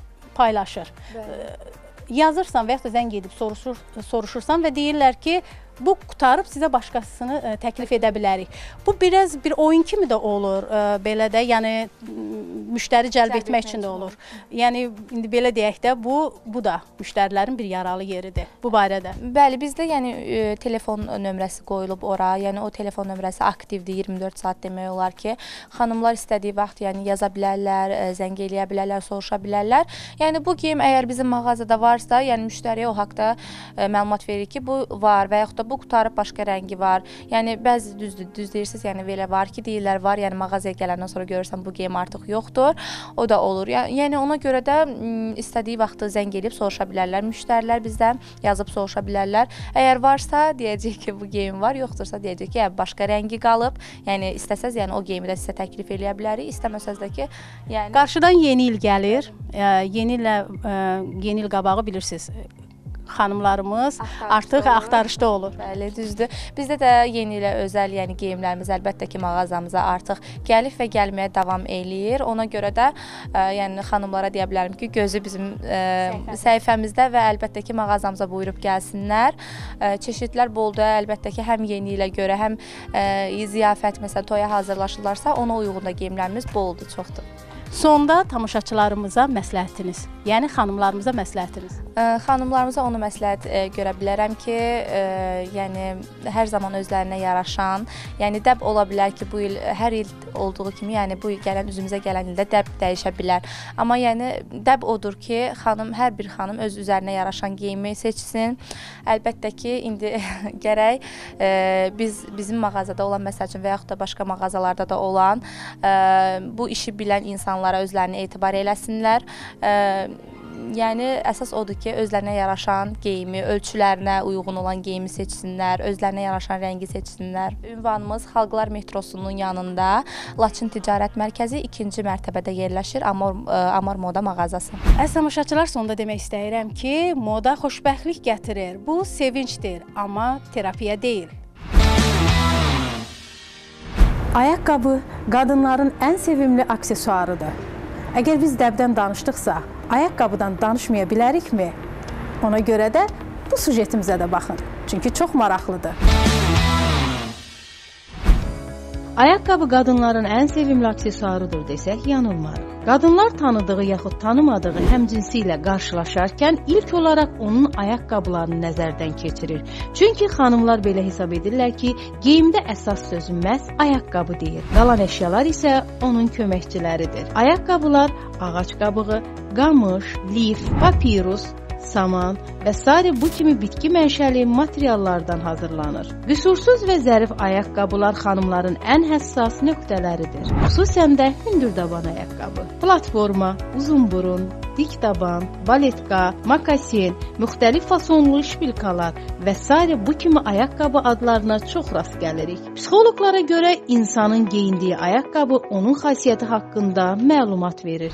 [SPEAKER 1] paylaşır. Yazırsan və yaxud da zəng edib soruşursan və deyirlər ki, bu qutarıb sizə başqasını təklif edə bilərik. Bu biraz bir oyun kimi də olur, belə də, yəni müştəri cəlb etmək üçün də olur. Yəni indi belə deyək də, bu da müştərilərin bir yaralı yeridir bu barədə.
[SPEAKER 6] Bəli, bizdə yəni telefon nömrəsi qoyulub ora. Yəni o telefon nömrəsi aktivdir, 24 saat demək olar ki, xanımlar istədiyi vaxt yəni yaza bilərlər, zəng eləyə bilərlər, soruşa bilərlər. Yəni bu geyim əgər bizim mağazada varsa, yəni müştəriyə o haqqda məlumat verir ki, bu var və yaxud da bu qutarıb başqa rəngi var. Yəni bəzi düz deyirsiniz, yəni belə var ki, deyirlər var, yəni mağazaya gələndən sonra görürsən bu geyim artıq yoxdur. O da olur. Yəni ona görə də istədiyi vaxtı zəng edib soruşa bilərlər. Müştərilər bizdən yazıb soruşa bilərlər. Əgər varsa deyəcək ki, bu geyim var, yoxdursa deyəcək ki, başqa rəngi qalıb. Yəni istəsəz, yəni o geyimi də sizə təklif eləyə bilərik. İstəməsəz də ki, yəni
[SPEAKER 1] qarşıdan yeni il gəlir. Yeni il qabağı bilirsiniz. Xanımlarımız artıq axtarışda olur.
[SPEAKER 6] Bəli, düzdür. Bizdə də yeni ilə özəl, yəni geyimlərimiz əlbəttə ki, mağazamıza artıq gəlib və gəlməyə davam eləyir. Ona görə də yəni xanımlara deyə bilərəm ki, gözü bizim səhifəmizdə və əlbəttə ki, mağazamıza buyurub gəlsinlər. Çeşidlər boldur. Əlbəttə ki, həm yeni ilə görə, həm ziyafət, məsələn, toya hazırlaşırlarsa, ona uyğun da geyimlərimiz boldur, çoxdur.
[SPEAKER 1] Sonda tamaşaçılarımıza məsləhətiniz, yəni xanımlarımıza məsləhətiniz.
[SPEAKER 6] Xanımlarımıza onu məsləhət görə bilərəm ki, yəni hər zaman özlərinə yaraşan, yəni dəb ola bilər ki, bu il hər il olduğu kimi, yəni bu il üzümüzə gələn ildə dəb dəyişə bilər. Amma yəni dəb odur ki, hər bir xanım öz üzərinə yaraşan geyimi seçsin. Əlbəttə ki, indi gərək bizim mağazada olan, məsəl üçün və yaxud da başqa mağazalarda da olan bu işi bilən insanlara özlərini etibar eləsinlər. Yəni əsas odur ki, özlərinə yaraşan geyimi, ölçülərinə uyğun olan geyimi seçsinlər, özlərinə yaraşan rəngi seçsinlər. Ünvanımız Xalqlar metrosunun yanında Laçın Ticarət Mərkəzi 2-ci mərtəbədə yerləşir, Amor Moda mağazası.
[SPEAKER 1] Əziz tamaşaçılar, sonunda demək istəyirəm ki, moda xoşbəxtlik gətirir. Bu sevincdir, amma terapiya deyil. Ayaqqabı qadınların ən sevimli aksesuarıdır. Əgər biz dəbdən danışdıqsa, ayaqqabıdan danışmaya bilərikmi? Ona görə də bu sujetimizə də baxın. Çünki çox maraqlıdır. Ayaqqabı qadınların ən sevimli aksesuarıdır desək yanılmarıq. Qadınlar tanıdığı yaxud tanımadığı həmcinsi ilə qarşılaşarkən ilk olaraq onun ayaqqabılarını nəzərdən keçirir. Çünki xanımlar belə hesab edirlər ki, geyimdə əsas sözü məhz ayaqqabı deyir. Qalan əşyalar isə onun köməkçiləridir. Ayaqqabılar ağac qabığı, qamış, lif, papirus, saman və s. bu kimi bitki mənşəli materiallardan hazırlanır. Qüsursuz və zərif ayaqqabılar xanımların ən həssas nöqtələridir. Xüsusən də hündürdaban ayaqqabı, platforma, uzunburun, dik daban, baletka, makasin, müxtəlif fasonlu şpilkalar və s. bu kimi ayaqqabı adlarına çox rast gəlirik. Psixoloqlara görə insanın geyindiyi ayaqqabı onun xasiyyəti haqqında məlumat verir.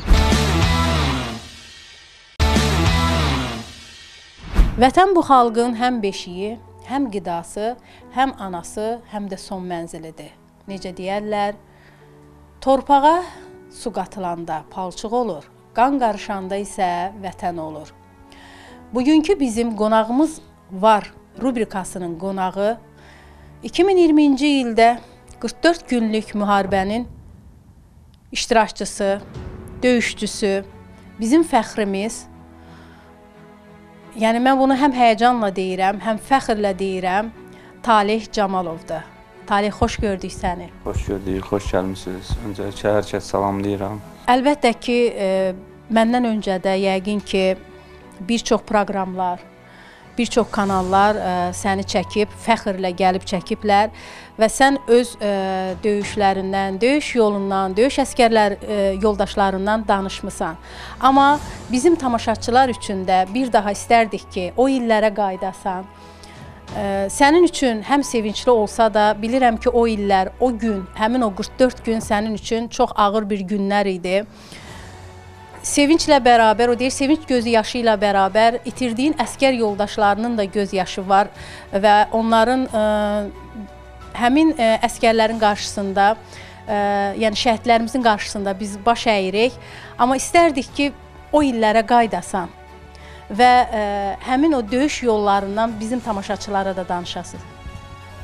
[SPEAKER 1] Vətən bu xalqın həm beşiyi, həm qidası, həm anası, həm də son mənzilidir. Necə deyərlər, torpağa su qatılanda palçıq olur, qan qarışanda isə vətən olur. Bugünkü bizim qonağımız var rubrikasının qonağı 2020-ci ildə 44 günlük müharibənin iştirakçısı, döyüşçüsü, bizim fəxrimiz. Yəni mən bunu həm həyəcanla deyirəm, həm fəxrlə deyirəm, Taleh Camalovdur. Taleh, xoş gördük səni.
[SPEAKER 7] Xoş gördük, xoş gəlmisiniz. Öncəliklə hər kəs salamlayıram.
[SPEAKER 1] Əlbəttə ki, məndən öncə də yəqin ki, bir çox proqramlar, bir çox kanallar səni çəkib, fəxrlə gəlib çəkiblər və sən öz döyüşlərindən, döyüş yolundan, döyüş əsgərlər yoldaşlarından danışmısan. Amma bizim tamaşaçılar üçün də bir daha istərdik ki, o illərə qayıdasan. Sənin üçün həm sevincli olsa da, bilirəm ki, o illər, o gün, həmin o 44 gün sənin üçün çox ağır bir günlər idi. Sevinclə bərabər, o deyir, sevinç gözü yaşı ilə bərabər itirdiyin əsgər yoldaşlarının da göz yaşı var və onların həmin əsgərlərin qarşısında, yəni şəhidlərimizin qarşısında biz baş əyirik. Amma istərdik ki, o illərə qayıdasan və həmin o döyüş yollarından bizim tamaşaçılara da danışasınız.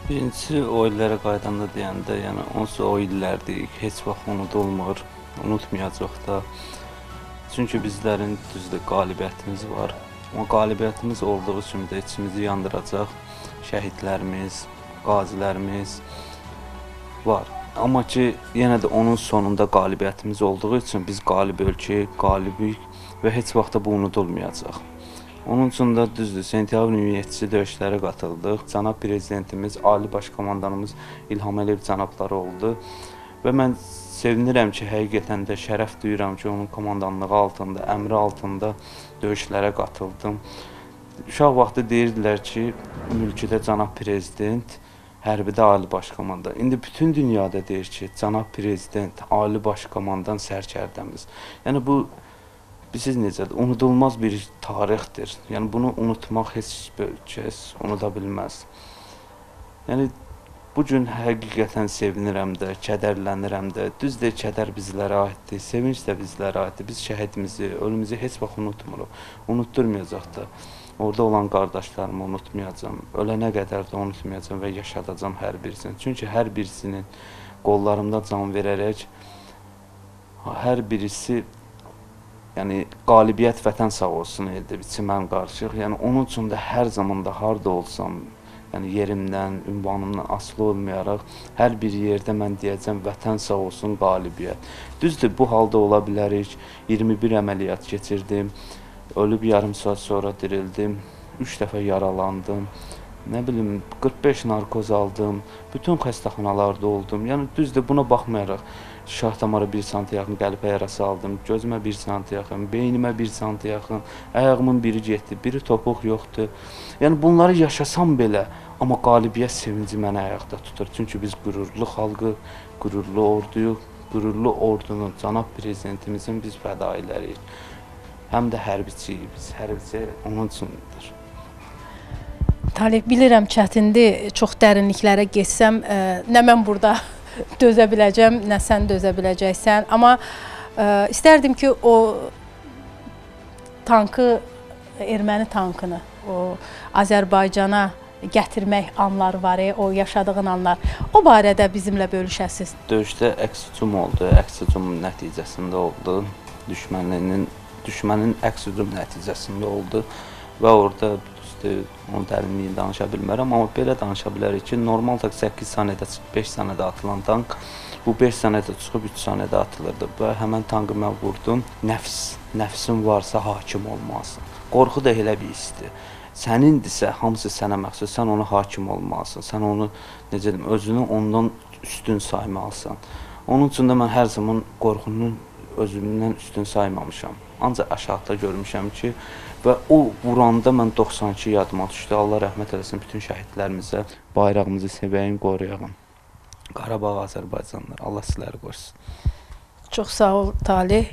[SPEAKER 7] Birincisi o illərə qaydanda deyəndə, yəni onsuz o illərdir, heç vaxt unudulmur, unutmayacaq da. Çünki bizlərin düzdür qalibiyyətimiz var. Amma qalibiyyətimiz olduğu üçün də içimizi yandıracaq şəhidlərimiz, qazilərimiz var. Amma ki, yenə də onun sonunda qalibiyyətimiz olduğu üçün biz qalib ölkə, qalibik və heç vaxt da bu unudulmayacaq. Onun üçün də düzdür, sentyabrın 27-ci döyüşlərə qatıldıq. Cənab Prezidentimiz, Ali Baş Komandanımız İlham Əliyev cənabları oldu və mən sevinirəm ki, həqiqətən də şərəf duyuram ki, onun komandanlığı altında, əmri altında döyüşlərə qatıldım. Uşaq vaxtı deyirdilər ki, mülkidə Cənab Prezident, hərbidə Ali Baş Komandan. İndi bütün dünyada deyir ki, Cənab Prezident, Ali Baş Komandan sərkərdəmiz. Yəni bu, bilirsiniz necədir, unudulmaz bir tarixdir. Yəni bunu unutmaq heç bir kəs unuda bilməz. Yəni bugün həqiqətən sevinirəm də, kədərlənirəm də. Düzdür, kədər bizlərə aiddir, sevinç də bizlərə aiddir. Biz şəhidimizi, ölümümüzü heç vaxt unutmuruq, unutdurmayacaq da. Orada olan qardaşlarımı unutmayacam, ölənə qədər də unutmayacam və yaşadacam hər birisini. Çünki hər birisinin qollarımda can verərək, hər birisi yəni qalibiyyət vətən sağ olsun edib içimən qarışıq. Yəni onun üçün də hər zaman da harda olsam, yəni yerimdən, ünvanımdan asılı olmayaraq hər bir yerdə mən deyəcəm vətən sağ olsun, qalibiyyət. Düzdür, bu halda ola bilərik. 21 əməliyyat keçirdim. Ölüb yarım saat sonra dirildim. 3 dəfə yaralandım. Nə bilim 45 narkoz aldım. Bütün xəstəxanalarda oldum. Yəni düzdür, buna baxmayaraq şah damarı 1 sm yaxın qəlpə yarası aldım, gözümə 1 sm yaxın, beynimə 1 sm yaxın, ayağımın biri getdi, biri topuq yoxdur. Yəni bunları yaşasam belə, amma qalibiyyət sevinci məni ayaqda tutur. Çünki biz qürurlu xalqı, qürurlu orduyuq, qürurlu ordunun, Cənab Prezidentimizin biz fədailəriyik. Həm də hərbiçiyik biz, hərbiçi onun üçündür.
[SPEAKER 1] Talib, bilirəm çətindir, çox dərinliklərə geçsəm, nə mən burada dözə biləcəm, nə sən dözə biləcəksən. Amma istərdim ki, o tankı, erməni tankını, o Azərbaycana gətirmək anları var, o yaşadığın anlar. O barədə bizimlə bölüşəsiz.
[SPEAKER 7] Döyüşdə əks hücum oldu, əks hücum nəticəsində oldu. Düşmənin əks hücum nəticəsində oldu və orada onun dərinliyini danışa bilmərəm, amma belə danışa bilərik ki, normal 8 saniyədə çıxıb 5 saniyədə atılan tank, bu 5 saniyədə çıxıb 3 saniyədə atılırdı və həmən tankı mən vurdum. Nəfsin varsa hakim olmalısın. Qorxu da elə bir hisdir. Sənindirsə, hamısı sənə məxsus, sən ona hakim olmalısın, sən onu, necə deyim, özünü ondan üstün saymalısan. Onun üçün də mən hər zaman qorxunun özümdən üstün saymamışam. Ancaq aşağıda görmüşəm ki, və o vuranda mən 92 yadıma düşdü. Allah rəhmət eləsin bütün şəhidlərimizə. Bayrağımızı sevəyin, qoruyağın. Qarabağ, Azərbaycanlar. Allah sizləri qorusun.
[SPEAKER 1] Çox sağ ol, Talih.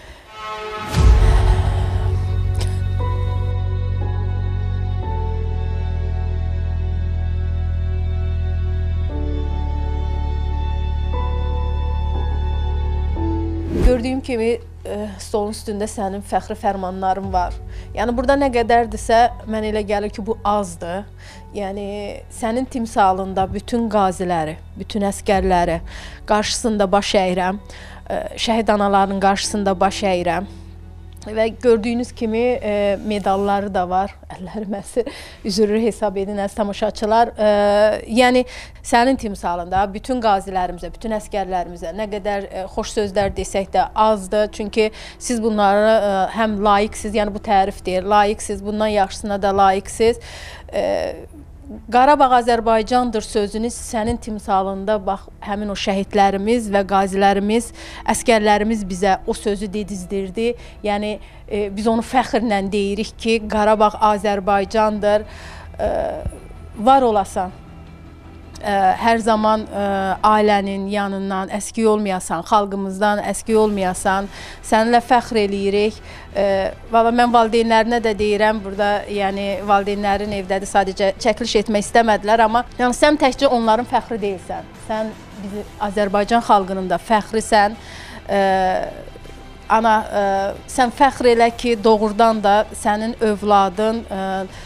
[SPEAKER 1] Gördüyüm kimi stolun üstündə sənin fəxri fərmanların var. Yəni burada nə qədərdirsə, mən elə gəlir ki, bu azdır. Yəni sənin timsalında bütün qaziləri, bütün əskərləri qarşısında baş əyirəm. Şəhid anaların qarşısında baş əyirəm. Və gördüyünüz kimi medalları da var. Əllərim əsir, üzürlü hesab edin əziz tamaşaçılar. Yəni sənin timsalında bütün qazilərimizə, bütün əskərlərimizə nə qədər xoş sözlər desək də azdır. Çünki siz bunları həm layiqsiz, yəni bu tərif deyir, layiqsiz, bundan yaxşısına da layiqsiz. Qarabağ Azərbaycandır sözünü sənin timsalında bax, həmin o şəhidlərimiz və qazilərimiz, əskərlərimiz bizə o sözü dedizdirdi. Yəni biz onu fəxrlə deyirik ki, Qarabağ Azərbaycandır, var olasan. Hər zaman ailənin yanından əski olmayasan, xalqımızdan əski olmayasan, səninlə fəxr eləyirik. Valla mən valideynlərinə də deyirəm, burada yəni valideynlərin evdədir, sadəcə çəkiliş etmək istəmədilər, amma yəni sən təkcə onların fəxri deyilsən. Sən bizim Azərbaycan xalqının da fəxrisən. Ana, sən fəxr elə ki, doğrudan da sənin övladın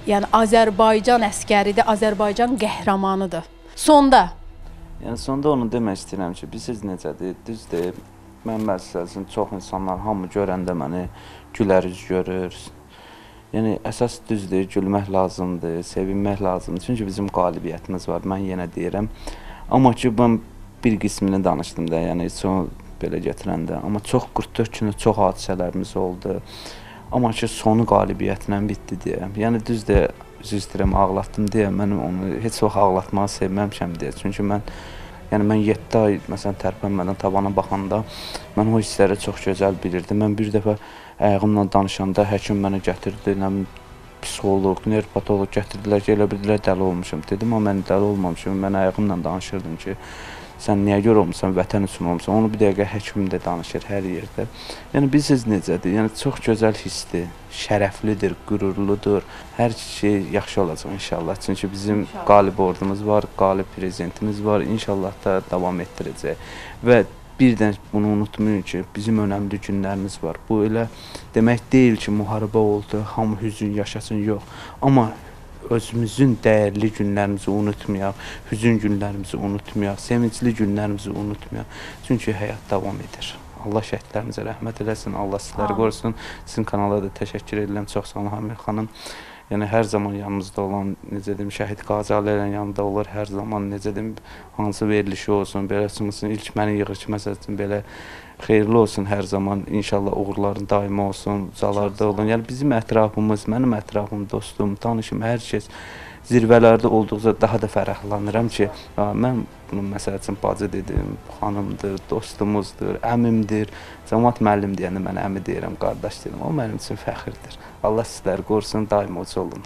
[SPEAKER 1] yəni Azərbaycan əskəridir, Azərbaycan qəhrəmanıdır. Sonda
[SPEAKER 7] Yəni sonda onu demək istəyirəm ki, bilirsiniz necədir? Düzdür. Mən məsələn çox insanlar hamı görəndə məni gülər üz görür. Yəni əsas düzdür, gülmək lazımdır, sevinmək lazımdır. Çünki bizim qalibiyyətimiz var. Mən yenə deyirəm. Amma ki mən bir qismini danışdım da, yəni son belə gətirəndə. Amma çox 44 günü çox hadisələrimiz oldu. Amma ki sonu qalibiyyətlə bitdi deyə. Yəni düzdür. Üzr istəyirəm, ağlatdım deyə mən onu heç vaxt ağlatmağı sevməmişəm deyə. Çünki mən 7 ay məsələn tərpənmədən tavana baxanda mən o hissləri çox gözəl bilirdim. Mən bir dəfə ayağımla danışanda həkim mənə gətirdi, psixoloq, nevropatoloq gətirdilər ki, elə bildilər dəli olmuşam. Dedim, amma mən dəli olmamışam. Mən ayağımla danışırdım ki, sən niyə görə olmuşsan, vətən üçün olmuşsan. Onu bir dəqiqə həkim də danışır hər yerdə. Yəni bilirsiniz necədir? Yəni çox gözəl hissdir, şərəflidir, qürurludur. Hər şey yaxşı olacaq inşallah. Çünki bizim qalib ordumuz var, qalib prezidentimiz var. İnşallah da davam etdirəcək. Və birdən bunu unutmayın ki, bizim önəmli günlərimiz var. Bu elə demək deyil ki, müharibə oldu, hamı hüzün yaşasın, yox. Amma özümüzün dəyərli günlərimizi unutmayaq, hüzün günlərimizi unutmayaq, sevincli günlərimizi unutmayaq. Çünki həyat davam edir. Allah şəhidlərimizə rəhmət eləsin, Allah sizləri qorusun. Sizin kanala da təşəkkür edirəm. Çox sağ olun Hamir xanım. Yəni hər zaman yanımızda olan, necə deyim, şəhid Qazi Alilərin yanında olur. Hər zaman necə deyim, hansı verilişi olsun, belə çıxmasın. İlk məni yığır ki, məsələn belə xeyirli olsun hər zaman. İnşallah uğurların daimi olsun, ucalarda olun. Yəni bizim ətrafımız, mənim ətrafım, dostum, tanışım, hər kəs zirvələrdə olduqca daha da fərəhlanıram ki, mən bunu məsəl üçün bacı dedim, xanımdır, dostumuzdur, əmimdir. Cəmaət müəllim deyəndə mən əmi deyirəm, qardaş deyirəm. O mənim üçün fəxirdir. Allah sizləri qorusun, daim uca olun.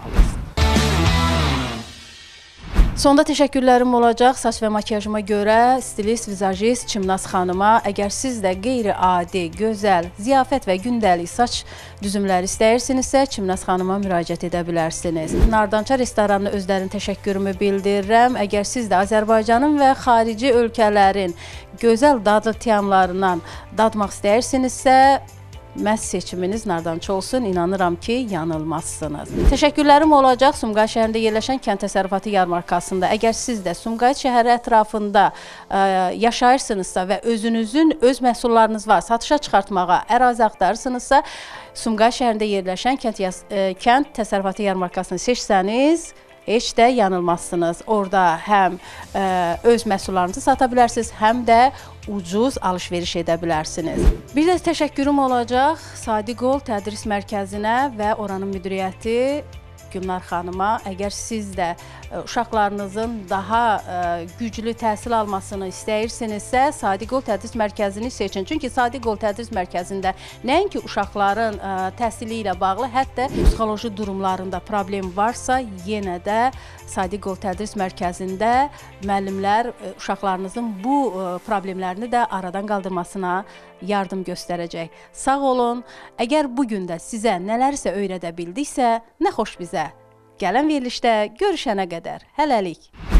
[SPEAKER 1] Sonda təşəkkürlərim olacaq saç və makiyajıma görə stilist, vizajist Çimnaz xanıma. Əgər siz də qeyri-adi, gözəl, ziyafət və gündəlik saç düzümləri istəyirsinizsə, Çimnaz xanıma müraciət edə bilərsiniz. Nardança restoranına özlərinin təşəkkürümü bildirirəm. Əgər siz də Azərbaycanın və xarici ölkələrin gözəl dadlı tiyamlarından dadmaq istəyirsinizsə, məhz seçiminiz Nardança olsun, inanıram ki, yanılmazsınız. Təşəkkürlərim olacaq Sumqayıt şəhərində yerləşən Kənd Təsərrüfatı Yarmarkasında. Əgər siz də Sumqayıt şəhəri ətrafında yaşayırsınızsa və özünüzün öz məhsullarınız var, satışa çıxartmağa ərazi axtarırsınızsa, Sumqayıt şəhərində yerləşən Kənd Təsərrüfatı Yarmarkasını seçsəniz, heç də yanılmazsınız. Orada həm öz məhsullarınızı sata bilərsiniz, həm də ucuz alış-veriş edə bilərsiniz. Bir də təşəkkürüm olacaq Sadiqol Tədris Mərkəzinə və oranın müdiriyyəti Gülnar xanıma. Əgər siz də uşaqlarınızın daha güclü təhsil almasını istəyirsinizsə, Sadiqol Tədris Mərkəzini seçin. Çünki Sadiqol Tədris Mərkəzində nəinki uşaqların təhsili ilə bağlı, hətta psixoloji durumlarında problem varsa, yenə də Sadiqol Tədris Mərkəzində müəllimlər uşaqlarınızın bu problemlərini də aradan qaldırmasına yardım göstərəcək. Sağ olun. Əgər bugün də sizə nələrsə öyrədə bildiksə, nə xoş bizə. Gələn verilişdə görüşənə qədər. Hələlik.